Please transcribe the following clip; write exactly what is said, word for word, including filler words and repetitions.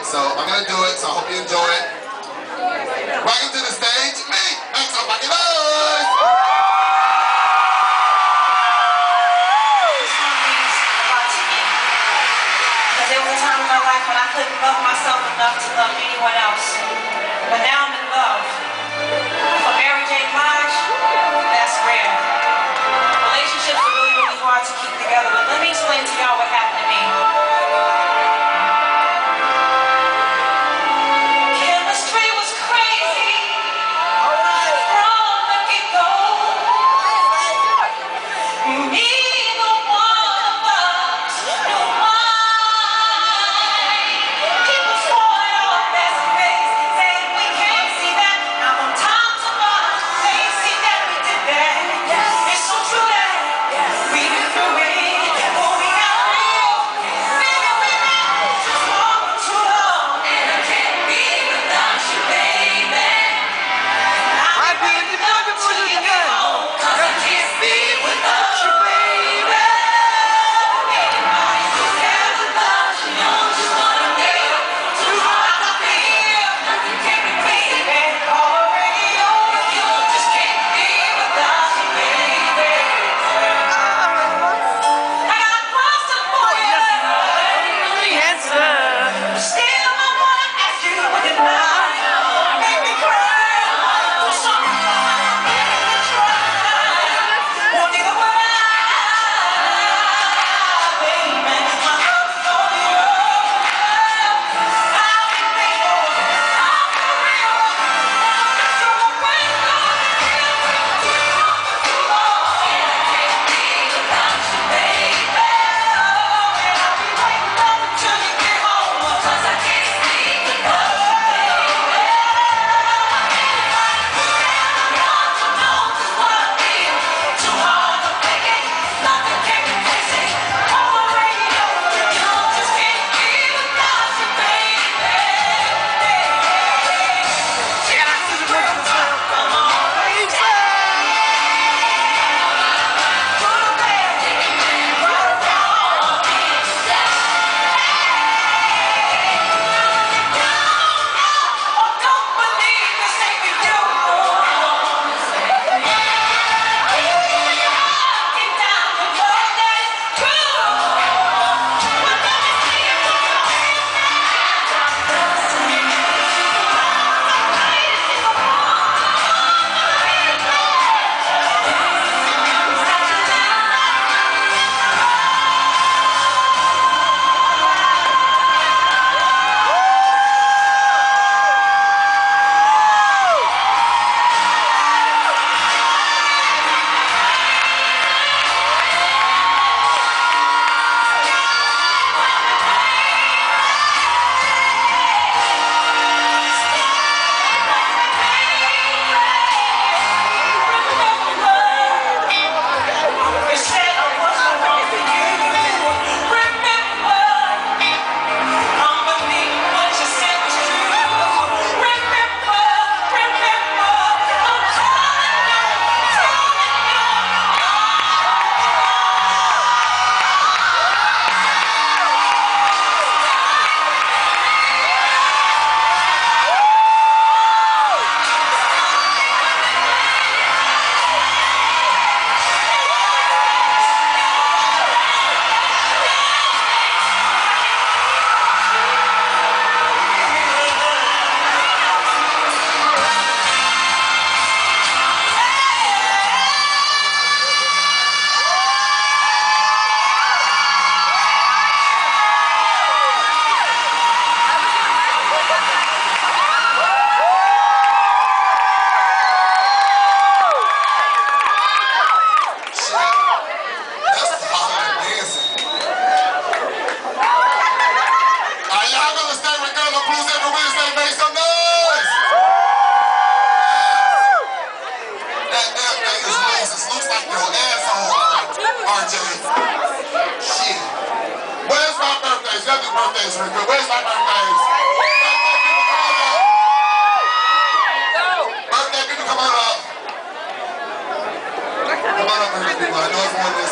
So I'm gonna do it, so I hope you enjoy it. Welcome to the stage, me! Make somebody noise! This song means a lot to me. Because there was a time in my life when I couldn't love myself enough to love anyone else. But now I'm in love. For Mary J. Blige, that's rare. Relationships are really, really hard to keep together. But let me explain to y'all what happened to me. Birthdays, where's my birthdays? Birthday people, come on up. Come on up, birthday people. I know it's one of